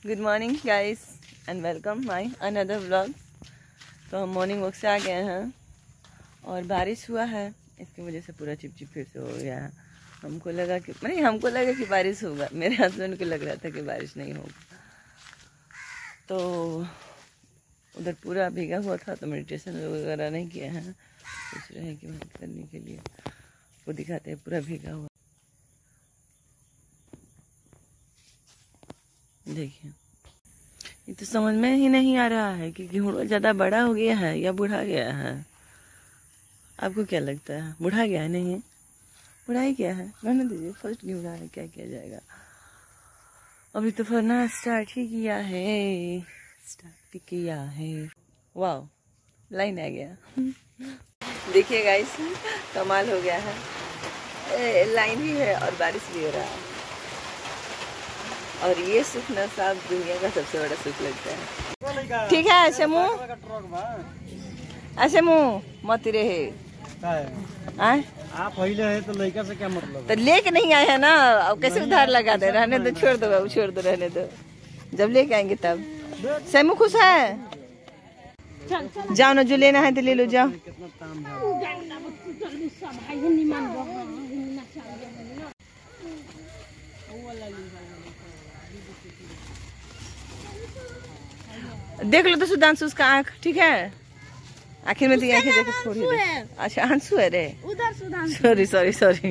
Good morning guys and welcome my another vlog. तो हम morning walk से आ गए हैं और बारिश हुआ है, इसकी वजह से पूरा चिपचिप फिर से हो गया है। हमको लगा कि बारिश होगा, मेरे हस्बैंड को लग रहा था कि बारिश नहीं होगा। तो उधर पूरा भीगा हुआ था, तो मेडिटेशन वगैरह नहीं किया है, सोच रहे हैं कि मदद करने के लिए वो दिखाते हैं पूरा भीगा हुआ। देखिए, ये तो समझ में ही नहीं आ रहा है कि घोड़ा ज़्यादा बड़ा हो गया है या बूढ़ा गया है। आपको क्या लगता है, बूढ़ा गया है? नहीं, बूढ़ा ही क्या है, रहने दीजिए, फर्स्ट घोड़ा है, क्या किया जाएगा। अभी तो फरना स्टार्ट ही किया है, वाह लाइन आ गया। देखिए गाइस, कमाल हो गया है, लाइन भी है और बारिश भी हो रहा है। और ये सुख ना साहब दुनिया का सबसे बड़ा सुख लगता है। ठीक है ऐसे मुँह मत रहे आप पहले है तो लड़का से क्या मतलब? तो लेके नहीं आए हैं ना, अब कैसे उधार लगा दे। रहने दो, छोड़ दो बाबू, छोड़ दो, रहने दो, जब लेके आएंगे तब। सैमू खुश है? जाओ ना, जो लेना है तो ले लो, जाओ। देख लो तो सुधांशु उसका आँख ठीक है, आखिर में तो आँखें देखे थोड़ी है। अच्छा आंसू है रे, उधर सुधांशु, सॉरी।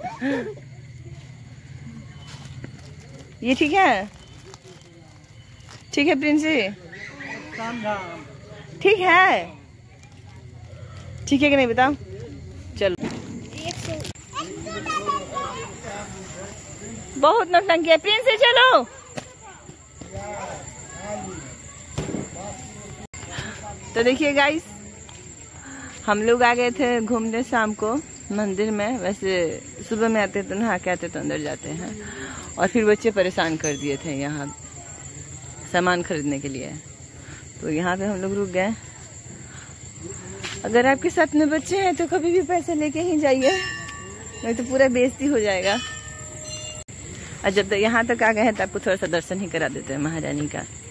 ये ठीक है प्रिंसी, ठीक है कि नहीं बताओ। चलो, बहुत नौटंकी है प्रिंसी, चलो। तो देखिए गाइस, हम लोग आ गए थे घूमने शाम को मंदिर में। वैसे सुबह में आते तो नहा के आते तो अंदर जाते हैं, और फिर बच्चे परेशान कर दिए थे यहाँ सामान खरीदने के लिए, तो यहाँ पे हम लोग रुक गए। अगर आपके साथ में बच्चे हैं तो कभी भी पैसे लेके ही जाइए, नहीं तो पूरा बेइज्जती हो जाएगा। और जब तक यहाँ तक आ गए हैं तो आपको थोड़ा सा दर्शन ही करा देते हैं महारानी का।